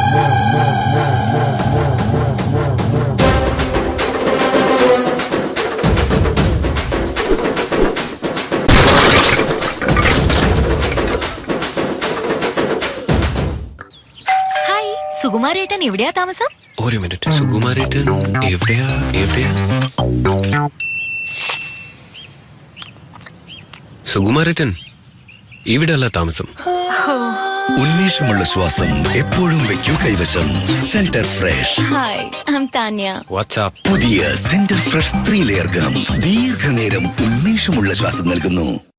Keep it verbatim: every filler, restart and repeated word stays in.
സുകുമാരേട്ടൻ എവിടെയാ താമസം? ഒരു മിനിറ്റ്. സുകുമാരേട്ടൻ എവിടെയാ എവിടെയാ സുകുമാരേട്ടൻ ഇവിടെയല്ല താമസം. ഉന്മേഷമുള്ള ശ്വാസം എപ്പോഴും വെക്കൂ കൈവശം. Center fresh. Hi, I am Tanya. WhatsApp. പുതിയ center fresh three layer gum ദീർഘനേരം ഉന്മേഷമുള്ള ശ്വാസം നൽകുന്നു.